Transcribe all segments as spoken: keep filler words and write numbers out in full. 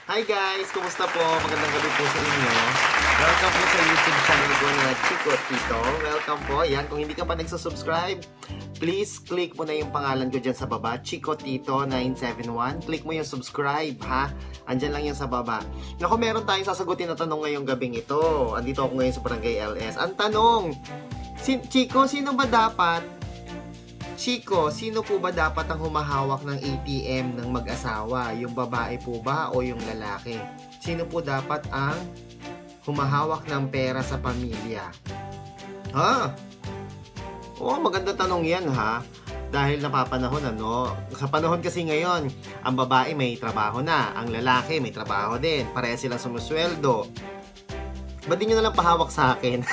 Hi guys! Kumusta po? Magandang gabi po sa inyo. Welcome po sa YouTube channel ko na Chico Tito. Welcome po. Yan, kung hindi ka pa nagsusubscribe, please click mo na yung pangalan ko dyan sa baba, Chico Tito nine seven one. Click mo yung subscribe, ha? Andyan lang yan sa baba. Naku, meron tayong sasagutin na tanong ngayong gabing ito. Andito ako ngayon sa Barangay L S. Ang tanong, si Chico, sino ba dapat Chico, sino po ba dapat ang humahawak ng A T M ng mag-asawa? Yung babae po ba o yung lalaki? Sino po dapat ang humahawak ng pera sa pamilya? Ha? Oo, maganda tanong yan ha. Dahil napapanahon ano, sa panahon kasi ngayon, ang babae may trabaho na, ang lalaki may trabaho din, pareha silang sumusweldo. Ba't di nyo nalang pahawak sa akin?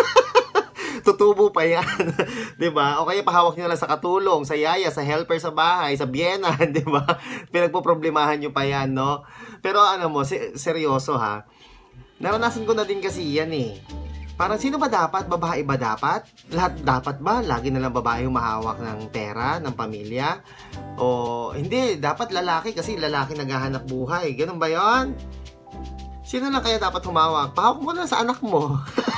Tutubo pa yan. Diba? O kaya pahawak nyo lang sa katulong, sa yaya, sa helper sa bahay, sa biyena, diba? Pinagpoproblemahan nyo pa yan, no? Pero ano mo, seryoso ha. Naranasan ko na din kasi yan eh. Parang sino ba dapat? Babae ba dapat? Lahat dapat ba? Lagi na lang babae humahawak ng pera, ng pamilya? O hindi, dapat lalaki kasi lalaki naghahanap buhay. Ganun ba yon? Sino lang kaya dapat humawak? Pahawak mo na sa anak mo.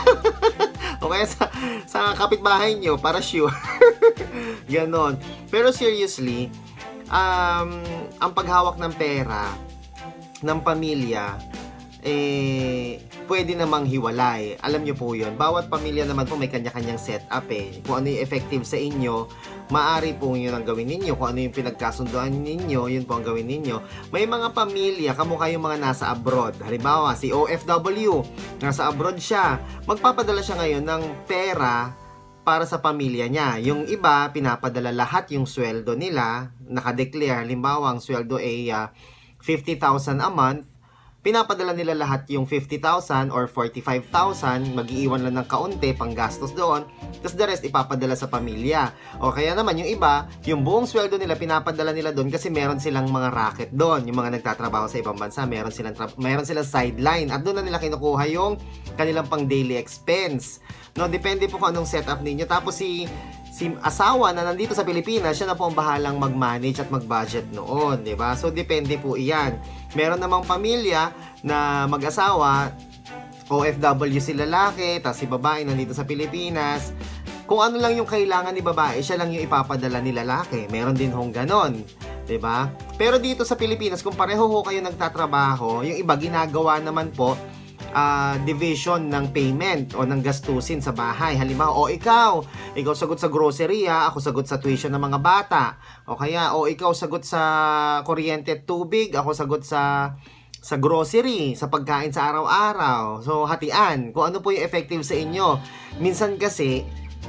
O kaya sa, sa kapitbahay nyo, para sure. Ganon. Pero seriously, um, ang paghawak ng pera, ng pamilya, eh, pwede namang hiwalay. Alam nyo po yun. Bawat pamilya naman po may kanya-kanyang setup eh. Kung ano yung effective sa inyo, maaari po yun ang gawin ninyo. Kung ano yung pinagkasunduan ninyo, yun po ang gawin ninyo. May mga pamilya, kamukha yung mga nasa abroad. Halimbawa, si O F W, nasa abroad siya. Magpapadala siya ngayon ng pera para sa pamilya niya. Yung iba, pinapadala lahat yung sweldo nila, nakadeclare. Halimbawa, ang sweldo ay uh, fifty thousand a month. Pinapadala nila lahat yung fifty thousand or forty-five thousand, mag-iiwan lang ng kaunti pang gastos doon, tapos the rest ipapadala sa pamilya. O kaya naman yung iba, yung buong sweldo nila pinapadala nila doon kasi meron silang mga racket doon, yung mga nagtatrabaho sa ibang bansa, meron silang meron silang sideline at doon na nila kinukuha yung kanilang pang daily expense. No, depende po kung anong setup ninyo. Tapos si si asawa na nandito sa Pilipinas, siya na po ang bahalang mag-manage at mag-budget noon, di ba? So depende po iyan. Meron namang pamilya na mag-asawa, O F W si lalaki, tapos si babae nandito sa Pilipinas. Kung ano lang yung kailangan ni babae, siya lang yung ipapadala ni lalaki. Meron din hong ganon, di ba? Pero dito sa Pilipinas, kung pareho ho kayo nagtatrabaho, yung iba ginagawa naman po Uh, division ng payment o ng gastusin sa bahay. Halimbawa, o ikaw, ikaw sagot sa grocery ha, ako sagot sa tuition ng mga bata. O kaya, o ikaw sagot sa kuryente at tubig, ako sagot sa sa grocery, sa pagkain sa araw-araw. So, hatian. Kung ano po yung effective sa inyo. Minsan kasi,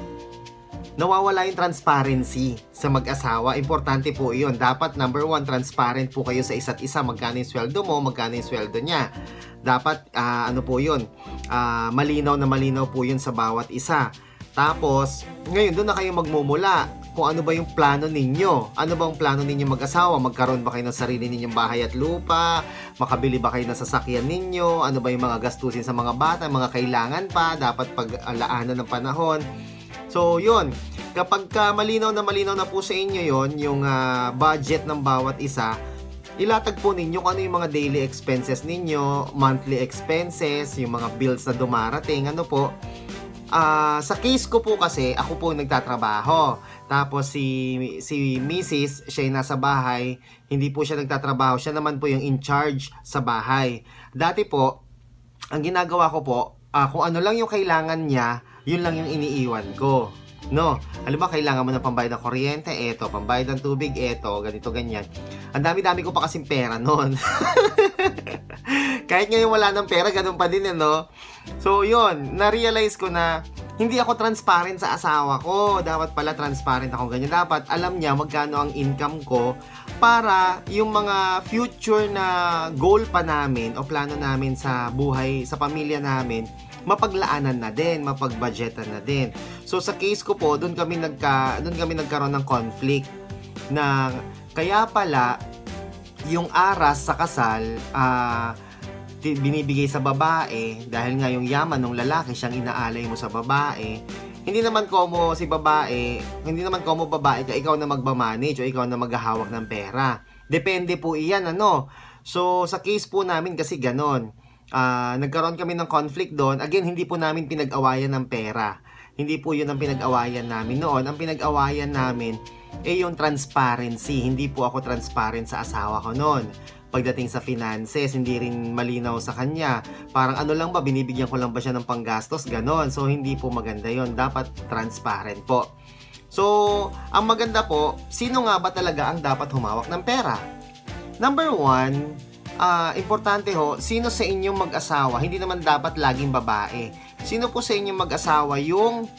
nawawala yung transparency sa mag-asawa. Importante po yun. Dapat, number one, transparent po kayo sa isa't isa. Magkano yung sweldo mo, magkano yung sweldo niya. Dapat, uh, ano po yun, uh, malinaw na malinaw po yun sa bawat isa. Tapos, ngayon, doon na kayo magmumula. Kung ano ba yung plano ninyo. Ano ba ang plano ninyo mag-asawa? Magkaroon ba kayo ng sarili ninyong bahay at lupa? Makabili ba kayo ng sasakyan ninyo? Ano ba yung mga gastusin sa mga bata? Mga kailangan pa? Dapat pag-alaanan ng panahon. So, yun. Kapag ka malinaw na malinaw na po sa inyo yun, yung uh, budget ng bawat isa, ilatag po ninyo kung ano yung mga daily expenses ninyo, monthly expenses, yung mga bills na dumarating, ano po. Uh, sa case ko po kasi, ako po nagtatrabaho. Tapos si, si Missus, siya yung nasa bahay, hindi po siya nagtatrabaho. Siya naman po yung in charge sa bahay. Dati po, ang ginagawa ko po, uh, kung ano lang yung kailangan niya, yun lang yung iniiwan ko. No, alam ba, kailangan mo ng pambayad ng kuryente, eto, pambayad ng tubig, eto, ganito, ganyan. Ang dami-dami ko pa kasing pera noon. Kahit ngayon wala ng pera, ganun pa din, no? So, yun, na-realize ko na hindi ako transparent sa asawa ko. Dapat pala transparent ako ganyan. Dapat alam niya magkano ang income ko para yung mga future na goal pa namin o plano namin sa buhay, sa pamilya namin, mapaglaanan na din, mapagbudgetan na din. So sa case ko po, doon kami nagka doon kami nagkaroon ng conflict na kaya pala yung aras sa kasal ah uh, binibigay sa babae dahil nga yung yaman ng lalaki siyang inaalay mo sa babae. Hindi naman komo si babae, hindi naman komo babae ka ikaw na magba-manage o ikaw na maghahawak ng pera. Depende po iyan, ano. So, sa case po namin kasi ganon. Uh, nagkaroon kami ng conflict doon. Again, hindi po namin pinag-awayan ng pera. Hindi po yun ang pinag-awayan namin noon. Ang pinag-awayan namin ay yung transparency. Hindi po ako transparent sa asawa ko noon. Pagdating sa finances, hindi rin malinaw sa kanya. Parang ano lang ba, binibigyan ko lang ba siya ng panggastos? Ganon. So, hindi po maganda yon. Dapat transparent po. So, ang maganda po, sino nga ba talaga ang dapat humawak ng pera? Number one, uh, importante ho, sino sa inyong mag-asawa, hindi naman dapat laging babae. Sino po sa inyong mag-asawa yung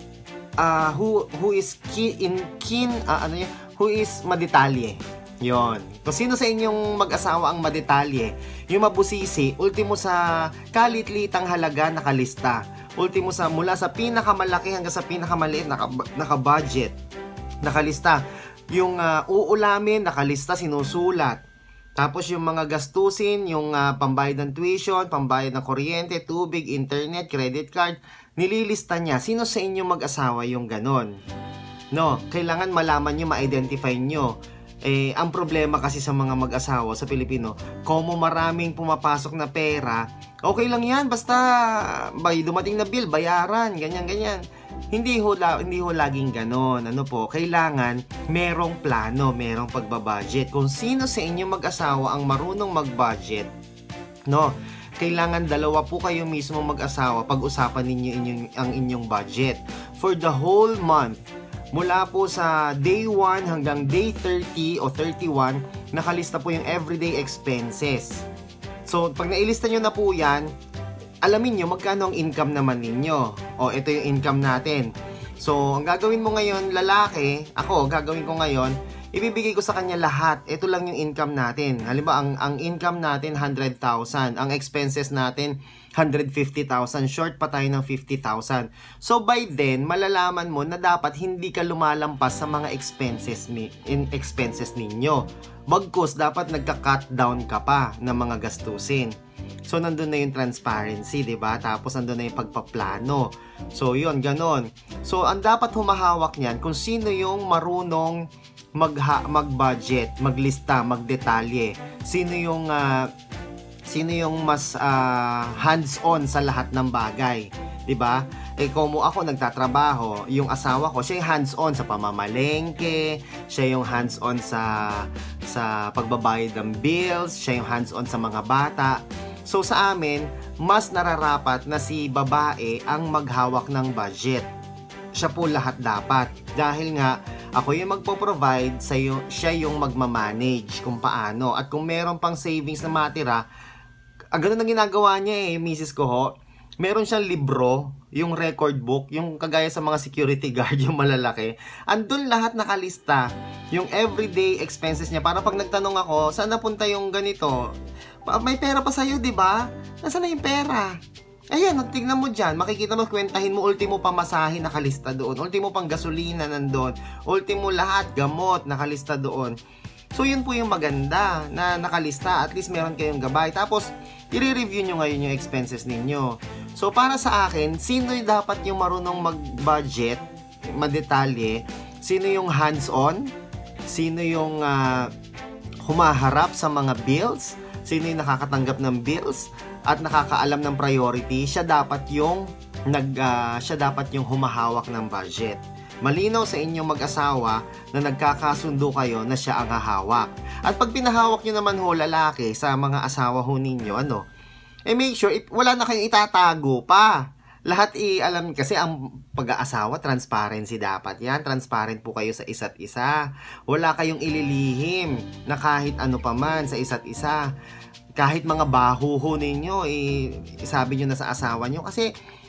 uh, who, who is keen, in, keen uh, ano yun, who is madetalye? Yon. Kung sino sa inyong mag-asawa ang madetalye, yung mabusisi, ultimo sa kalit-litang halaga nakalista. Ultimo sa mula sa pinakamalaki hanggang sa pinakamaliit naka, naka-budget, nakalista. Yung uh, uulamin, nakalista, sinusulat. Tapos yung mga gastusin, yung uh, pambayad ng tuition, pambayad ng kuryente, tubig, internet, credit card, nililista niya. Sino sa inyong mag-asawa yung ganon? No, kailangan malaman nyo, ma-identify nyo. Eh, ang problema kasi sa mga mag-asawa sa Pilipino, kung maraming pumapasok na pera, okay lang yan, basta bay, dumating na bill, bayaran, ganyan-ganyan. Hindi ho, hindi ho laging ganon. Ano po, kailangan merong plano, merong pagbabudget. Kung sino sa inyong mag-asawa ang marunong mag-budget, no, kailangan dalawa po kayo mismo mag-asawa, pag-usapan ninyo inyong, ang inyong budget. For the whole month, mula po sa day one hanggang day thirty o thirty-one, nakalista po yung everyday expenses. So, pag nailista nyo na po yan, alamin nyo magkano ang income naman ninyo. O, ito yung income natin. So, ang gagawin mo ngayon, lalaki, ako, gagawin ko ngayon, ibibigay ko sa kanya lahat. Ito lang yung income natin. Halimbawa, ang, ang income natin, one hundred thousand. Ang expenses natin, one hundred fifty thousand. Short pa tayo ng fifty thousand. So, by then, malalaman mo na dapat hindi ka lumalampas sa mga expenses, ni, in expenses ninyo. Bagkus, dapat nagka-cut down ka pa ng mga gastusin. So, nandun na yung transparency, diba? Tapos, nandun na yung pagpaplano. So, yun, ganon. So, ang dapat humahawak niyan, kung sino yung marunong magha- mag-budget, maglista, magdetalye. Sino yung, uh, sino yung mas uh, hands-on sa lahat ng bagay. Diba? Eh, kung ako nagtatrabaho, yung asawa ko, siya yung hands-on sa pamamalengke, siya yung hands-on sa, sa pagbabayad ng bills, siya yung hands-on sa mga bata. So sa amin, mas nararapat na si babae ang maghawak ng budget. Siya po lahat dapat. Dahil nga, ako yung magpo-provide, sa'yo, siya yung magmamanage kung paano. At kung meron pang savings na matira, ah, ganun ang ginagawa niya eh, yung misis ko ho. Meron siyang libro, yung record book, yung kagaya sa mga security guard, yung malalaki. Andun lahat nakalista, yung everyday expenses niya. Para pag nagtanong ako, saan napunta yung ganito? May pera pa sa'yo, di ba? Nasaan na yung pera? Ayan, tignan mo dyan. Makikita mo, kwentahin mo, ultimo pamasahe nakalista doon. Ultimo pang gasolina nandun. Ultimo lahat, gamot nakalista doon. So, yun po yung maganda na nakalista. At least meron kayong gabay. Tapos, i-review nyo ngayon yung expenses ninyo. So, para sa akin, sino yung dapat yung marunong mag-budget, madetalye? Sino yung hands-on? Sino yung uh, humaharap sa mga bills? Sino yung nakakatanggap ng bills? At nakakaalam ng priority? Siya dapat yung, nag, uh, siya dapat yung humahawak ng budget. Malinaw sa inyong mag-asawa na nagkakasundo kayo na siya ang hahawak. At pag pinahawak nyo naman ho lalaki sa mga asawa ho ninyo, ano, eh make sure, it, wala na kayong itatago pa. Lahat i-alam, kasi ang pag-aasawa, transparency dapat yan. Transparent po kayo sa isa't isa. Wala kayong ililihim na kahit ano pa man sa isa't isa. Kahit mga baho ho ninyo, eh, isabi nyo na sa asawa nyo. Kasi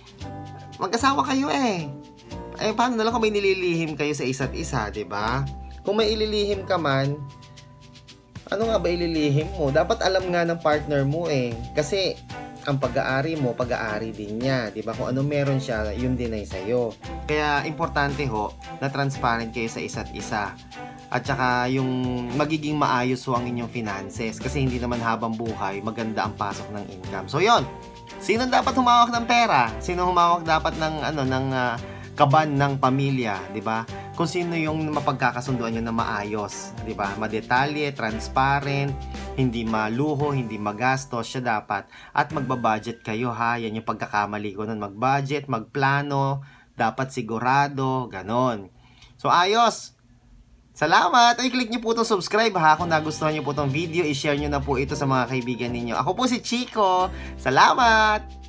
mag-asawa kayo eh. Eh, paano na lang kung may nililihim kayo sa isa't isa, diba? Kung may ililihim ka man, ano nga ba ililihim mo? Dapat alam nga ng partner mo eh. Kasi, ang pag-aari mo, pag-aari din niya. Diba? Kung ano meron siya, yun din ay sa'yo. Kaya, importante ho, na transparent kayo sa isa't isa. At saka, yung magiging maayos ho ang inyong finances. Kasi hindi naman habang buhay, maganda ang pasok ng income. So, yun. Sino dapat humawak ng pera? Sino humawak dapat ng, ano, ng, uh, kaban ng pamilya, di ba? kung sino yung mapagkakasunduan nyo na maayos, di ba? Madetalye, transparent, hindi maluho, hindi magastos, siya dapat. At magbabudget kayo ha, yan yung pagkakamali ko nun. Magbudget, magplano, dapat sigurado, ganon. So ayos! Salamat! Ay, click nyo po itong subscribe ha. Kung nagustuhan nyo po itong video, i-share nyo na po ito sa mga kaibigan ninyo. Ako po si Chico. Salamat!